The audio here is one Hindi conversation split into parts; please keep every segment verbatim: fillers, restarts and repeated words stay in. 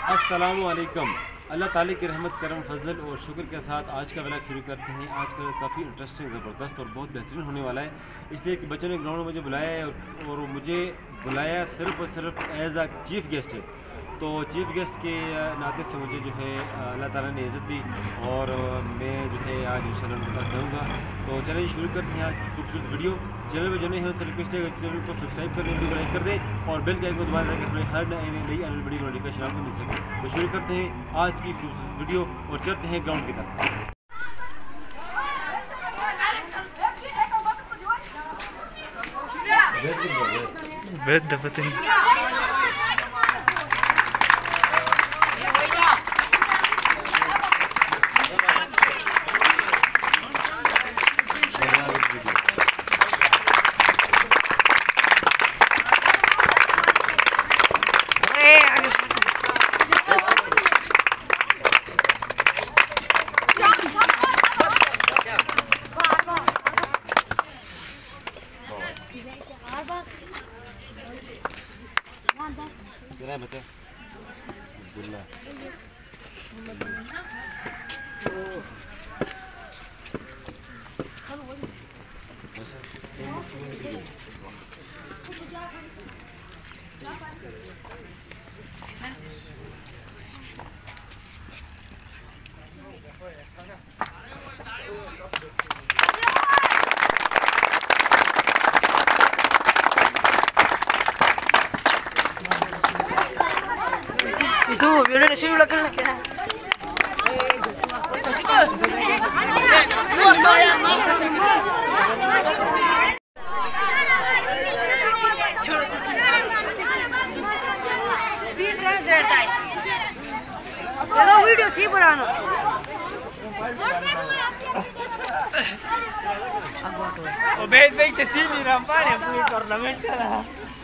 अस्सलामुअलैकुम। अल्लाह ताला की रहमत करम फजल और शुक्र के साथ आज का व्लॉग शुरू करते हैं। आज का काफ़ी इंटरेस्टिंग, ज़बरदस्त और बहुत बेहतरीन होने वाला है, इसलिए कि बच्चों ने ग्राउंड में मुझे बुलाया है और मुझे बुलाया सिर्फ और सिर्फ एज आ चीफ़ गेस्ट है। तो चीफ़ गेस्ट के नाते से मुझे जो है अल्लाह ताला ने इज़्ज़त दी और मैं जो है आज इंशाअल्लाह उनके पास जाऊँगा। तो चलिए शुरू करते हैं आज की खूबसूरत वीडियो। चैनल में जो नहीं है तो रिक्वेस्ट है चैनल को सब्सक्राइब कर दें, वीडियो को लाइक कर दें और बेल के आइकन को दबा दें ताकि हर नई नई आने वीडियो नोटिफिकेशन आपको मिल सके। तो शुरू करते हैं आज की खूबसूरत वीडियो और चलते हैं ग्राउंड की तरफ। बच्चा Itu, biar ada sini belakang lagi. Kalau video sih berano. O bet bet ke sini rampanya punya ornamen lah.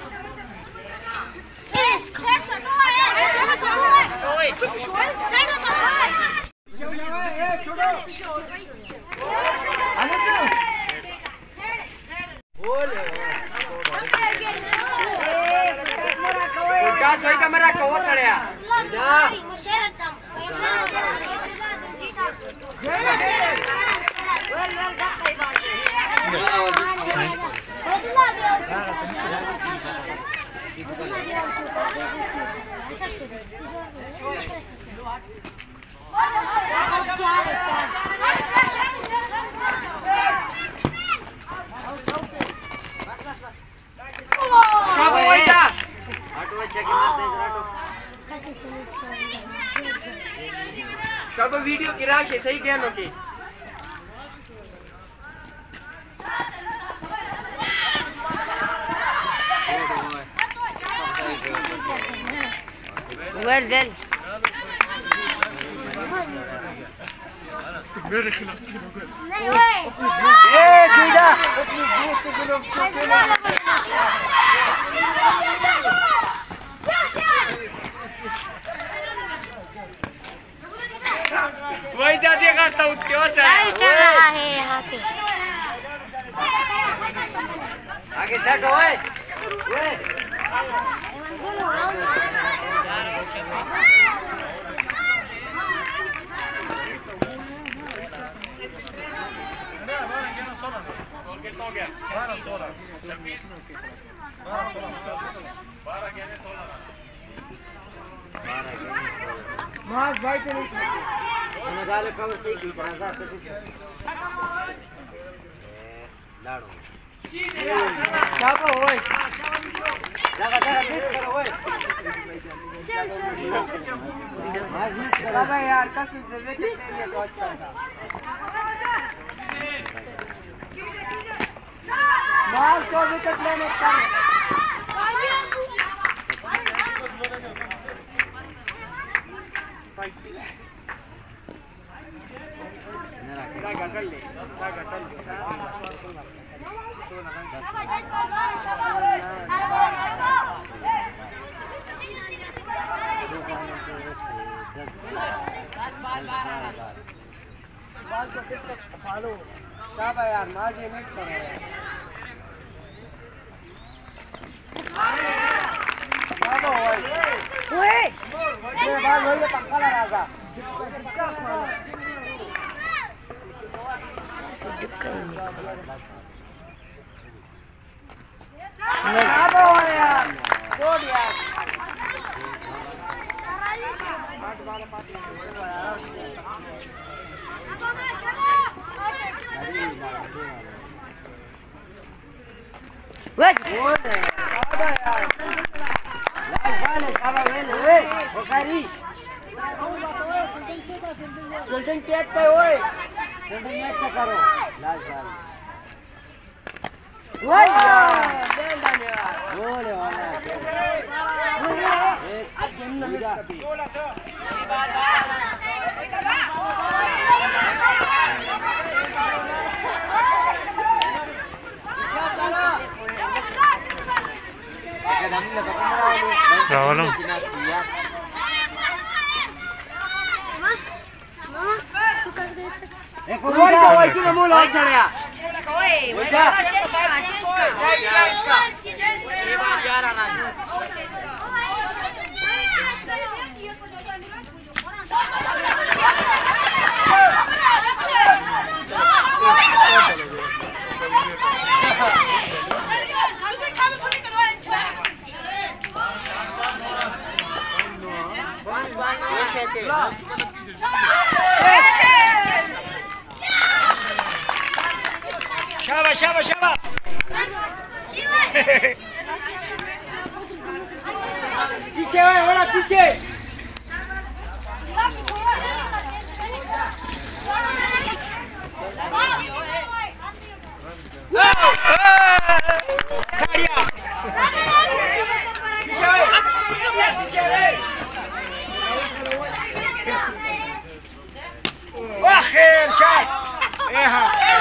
Kamera kau saya. Coba video kira sih, saya kian oke. Well done. मेरे खिलाफ नहीं भाई। ए सीधा। वही जाती करता हूँ क्यों सर? चल रहा है यहाँ पे। आगे सेट हो गए। Mas vai ter isso. Ana gale cover sei que para já tá tudo. É, lado. Chapa oi. Lava lava miss करो oi. चल चल. बाबा यार कसम से देख के ये बहुत सारा. मार को विकेट लेने का. यार मार ये मिस कर रहे हैं Bravo, oi. Oi. पंखा राजा बिल्डिंग टेट पे ओए बिल्डिंग नेट पे करो लास्ट बार ओए बेल डाले बोले वाला एक दिन नमीदा बार Rawalam. एक और का वही की मूल हो चढ़या ओए वैसा चेंज कर चेंज कर ये बात यार आना Shaba, shaba, shaba. पीछे ओए वाला पीछे واخر شاط. ايها.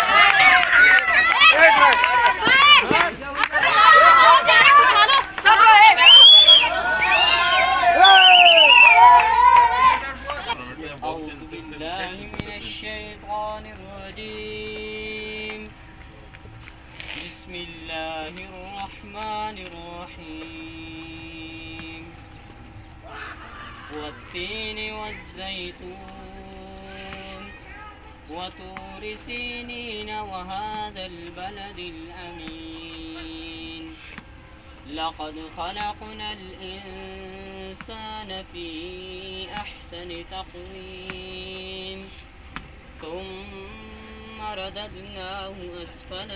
بسم الله الرحمن الرحيم والتين والزيتون وطور سينين وهذا البلد الأمين لقد خلقنا الإنسان في أحسن تقويم ثم رددناه أسفل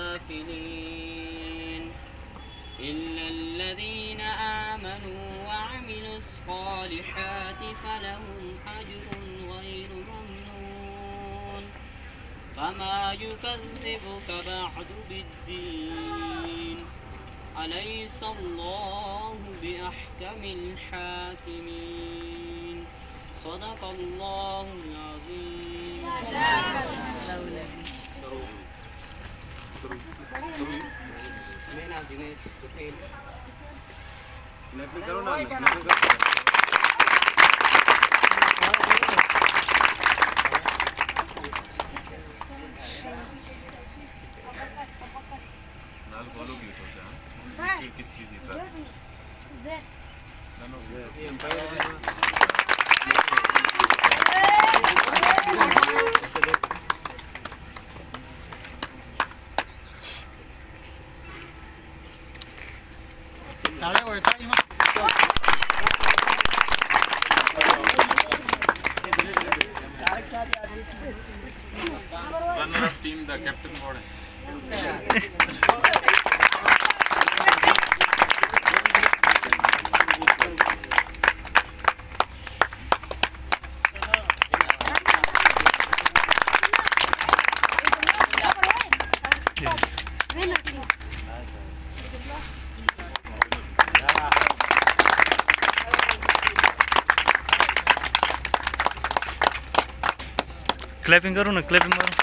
سافلين إلا الذين آمنوا وعملوا الصالحات فلهم أجر غير ممنون فما يكذبك بعد بالدين أليس الله بأحكم الحاكمين صدق الله العظيم. किस चीज की runner of team, the captain board. Clapping करो ना, क्लैपिंग मारो.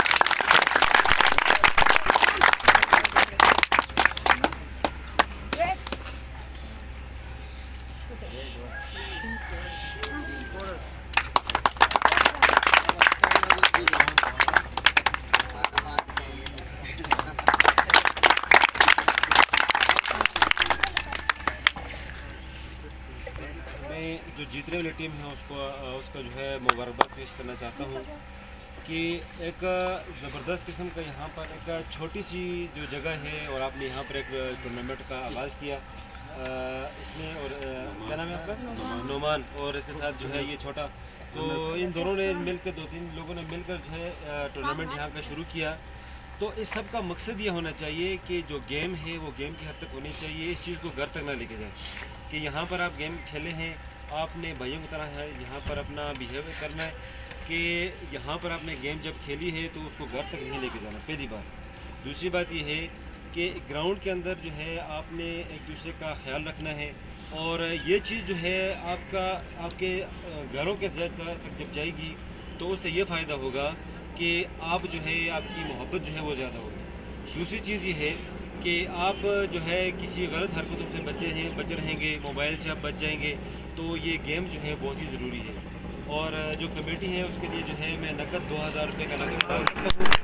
जो जीतने वाली टीम है उसको उसका जो है मुबारकबाद पेश करना चाहता हूँ कि एक ज़बरदस्त किस्म का यहाँ पर एक छोटी सी जो जगह है और आपने यहाँ पर एक टूर्नामेंट का आगाज़ किया इसमें, और क्या नाम है आपका, नोमान, और इसके साथ जो है ये छोटा, तो इन दोनों ने मिलकर, दो तीन लोगों ने मिलकर जो है टूर्नामेंट यहाँ का शुरू किया। तो इस सब का मकसद ये होना चाहिए कि जो गेम है वो गेम की हद तक होनी चाहिए, इस चीज़ को घर तक ना लेके जाए कि यहाँ पर आप गेम खेले हैं, आपने भाइयों की तरह है यहाँ पर अपना बिहेवियर करना है कि यहाँ पर आपने गेम जब खेली है तो उसको घर तक नहीं लेके जाना, पहली बात। दूसरी बात ये है कि ग्राउंड के अंदर जो है आपने एक दूसरे का ख्याल रखना है, और ये चीज़ जो है आपका आपके घरों के तक जब जाएगी तो उससे ये फ़ायदा होगा कि आप जो है आपकी मोहब्बत जो है वो ज़्यादा होगी। दूसरी चीज़ ये है कि आप जो है किसी गलत हरकतों से बचे हैं बचे रहेंगे, मोबाइल से आप बच जाएंगे, तो ये गेम जो है बहुत ही ज़रूरी है। और जो कमेटी है उसके लिए जो है मैं नकद दो हज़ार रुपये का नकद अदा करता हूँ,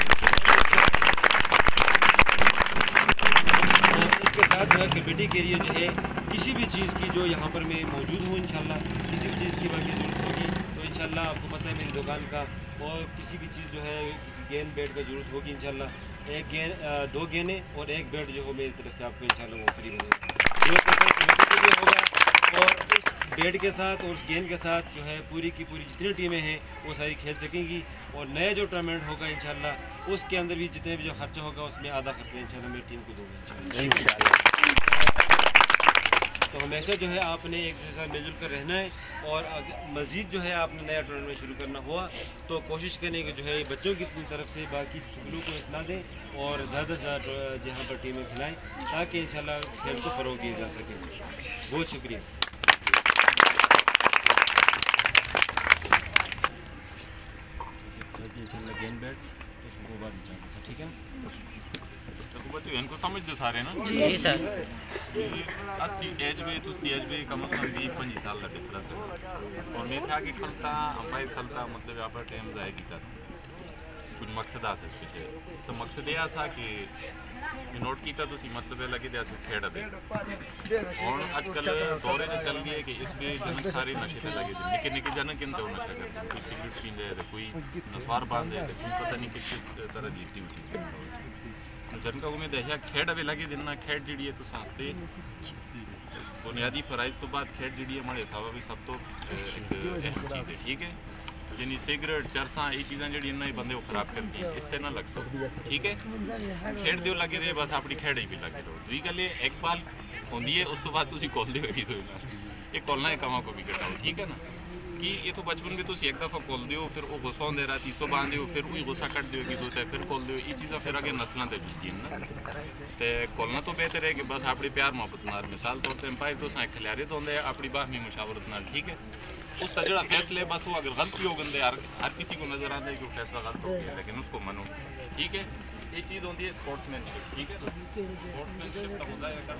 और इसके साथ जो है कमेटी के लिए जो है किसी भी चीज़ की जो यहाँ पर मैं मौजूद हूँ इंशाल्लाह, किसी भी चीज़ की बाकी ज़रूरत होगी तो इंशाल्लाह आपको पता है मेरी दुकान का, और किसी भी चीज़ जो है किसी गेंद बैट का ज़रूरत होगी इंशाल्लाह, एक गेंद दो गेंदें और एक बैट जो हो मेरी तरफ से आपको इंशाल्लाह वो फ्री मिलेगा होगा। और उस बैट के साथ और उस गेंद के साथ जो है पूरी की पूरी जितनी टीमें हैं वो सारी खेल सकेंगी, और नया जो टूर्नामेंट होगा इंशाल्लाह उसके अंदर भी जितने भी जो खर्चा होगा उसमें आधा खर्चा इंशाल्लाह मेरी टीम को दूँगा इंशाल्लाह। तो हमेशा जो है आपने एक दूसरे के साथ मिलजुल कर रहना है, और मज़ीद जो है आपने नया टूर्नामेंट शुरू करना हुआ तो कोशिश करें कि जो है बच्चों की तरफ से बाकी स्कूलों को इतना दें और ज़्यादा से ज़्यादा जहाँ पर टीमें खिलाएँ ताकि इंशाल्लाह खेल को फ़रोग़ दिया जा सके। बहुत शुक्रिया। इंशाल्लाह गेंद बैट उसको बाद में, ठीक है बच्चों इनको समझ दो सारे ना जी सर। अस्सी एज में तुसी एज में कम अज कम भी पंजी साल का डिफरेंस है, और मैं था कि खलता अंपायर खलता मतलब यहाँ पर टाइम ज़ाया किया कुछ मकसद आ सकते पीछे, तो मकसद यह था कि नोट किया तो मतलब लगे थे असं खेड़ा थे, और आजकल दौरे जो चल गए कि इसमें जन सारे नशे से लगे थे, निके निके जन किन तो नशा करते हैं, कोई सिगरेट पींदे थे, कोई नसवार बांधे थे, कोई पता नहीं किस तरह जीती उठी जन का उम्मीद है खेड अभी लगे दिन ना खेड जी तो संस्थे बुनियादी फ़राइज़ तो बाद खेड जी हमारे हिसाब भी सब तो एक अहम चीज़ है, ठीक है। यानी सिगरेट चरसा ये चीज़ें जी बंदे को खराब करती हैं, इस तरह ना लग सो, ठीक है। खेड दो लगे रहे बस अपनी खेड ही भी लगे रहो। दूसरी गल एक बाल होंगी है उस तो बाद तुम कॉल दो भी दो ये कॉलना है कमा को भी कटाओ, ठीक है ना, कि ये तो बचपन में तुम एक दफ़ा कॉल दो फिर वो गुस्सा होंगे रात सौ बांध दो फिर वही गुस्सा कट दो कि दो फिर कॉल दो, ये चीज़ा फिर अगे नस्लों से जुड़ती हैं ना, तो कॉलना तो बेहतर है कि बस अपनी प्यार मोहब्बत नाल मिसाल तौर पर अंपायर तो साए खिलारे तो होंगे अपनी बाहमी मुशावरत नाल, ठीक है। उसका जो फैसला है बस वो अगर गलत भी हो गए यार हर किसी को नजर आता है कि वो फैसला गलत हो गया, लेकिन उसको मनो, ठीक है। ये चीज़ होती है स्पोर्ट्समैनशिप, ठीक है ना, स्पोर्ट्समैनशिप का होता है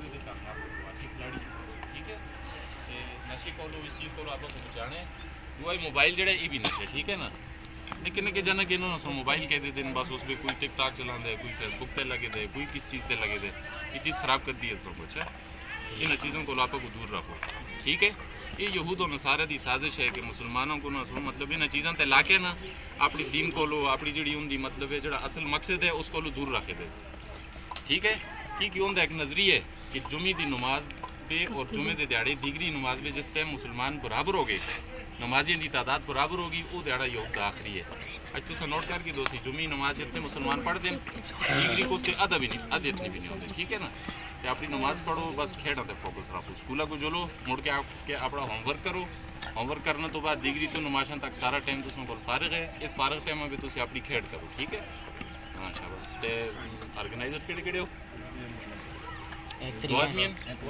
खिलाड़ी, ठीक है। नशे को लो इस चीज़ को आप लोग बचाने वो मोबाइल जड़ा ये भी नशे, ठीक है ना, निके निके जन के ना सो मोबाइल कह देते हैं बस, उस पर कोई टिकटॉक चला दे, कोई फेसबुक पे लगे दे, कोई किस चीज़ पे लगे दे, ये चीज़ ख़राब कर दी है सब कुछ है। इन चीज़ों को आप को दूर रखो, ठीक है। ये यहूद और नसारा की साजिश है कि मुसलमानों को ना सो मतलब इन चीज़ों से ला के ना अपनी दीन को लो अपनी जी होंगी मतलब है जो असल मकसद है उसको लो दूर रखे दे, ठीक है। क्योंकि उनका एक नजरिया है कि जुमे की नमाज पे और जुमे के दिहाड़े दीगरी नमाज में जिस टाइम मुसलमान बराबर हो गए, नमाजियों की तादाद बराबर होगी, वो दिहाड़ा यहूद का आखिरी है। अज तुम नोट करके दो सी जुमी नमाज इतने मुसलमान पढ़ते हैं, दीगरी को उससे अदा भी नहीं अद इतनी भी नहीं होती, ठीक है ना। तो अपनी नमाज पढ़ो बस खेड़ा तक फोकस रखो, स्कूल को जो लो मुड़ के आपके अपना होमवर्क करो, होमवर्क करने तो बाद डिग्री तो नमाशा तक सारा टाइम तुम को फारग है, इस फारग टाइम में भी तुम अपनी खेड़ करो, ठीक है। हाँ शाबाश। तो ऑर्गेनाइजर केड़े केड़े हो दो आदमी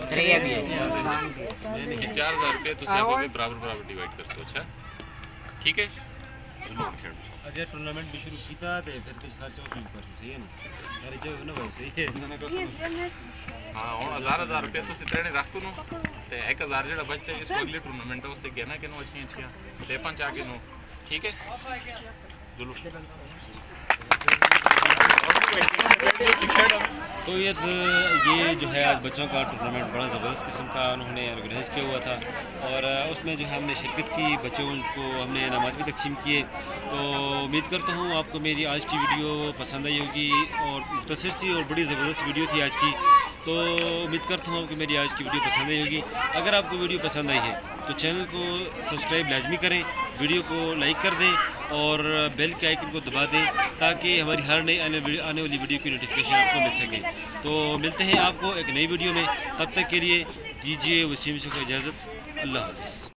चार हज़ार रुपये तुम बराबर बराबर डिवाइड कर सो, अच्छा ठीक है। अगर टूर्नामेंट भी शुरू किया तो फिर कुछ खर्चा उसमें कर सही है ना, सारी जगह ना भाई सही है। हाँ और हज़ार हज़ार रुपये तो सितरने रख दो तो एक हज़ार जो बचते इस अगले टूर्नामेंट उससे कहना कि नो अच्छी अच्छी दे पंच आके नो, ठीक है। चलो तो ये ये जो है आज बच्चों का टूर्नामेंट बड़ा ज़बरदस्त किस्म का उन्होंने ऑर्गेनाइज़ किया हुआ था और उसमें जो है हमने शिरकत की, बच्चों को हमने इनामात भी तकसीम किए। तो उम्मीद करता हूँ आपको मेरी आज की वीडियो पसंद आई होगी और मुख्तसर सी और बड़ी ज़बरदस्त वीडियो थी आज की। तो उम्मीद करता हूँ आपको मेरी आज की वीडियो पसंद आई होगी। अगर आपको वीडियो पसंद आई है तो चैनल को सब्सक्राइब लाजमी करें, वीडियो को लाइक कर दें और बेल के आइकन को दबा दें ताकि हमारी हर नई आने आने वाली वीडियो की नोटिफिकेशन आपको मिल सके। तो मिलते हैं आपको एक नई वीडियो में, तब तक के लिए दीजिए वसीम से को इजाज़त। अल्लाह हाफ़िज़।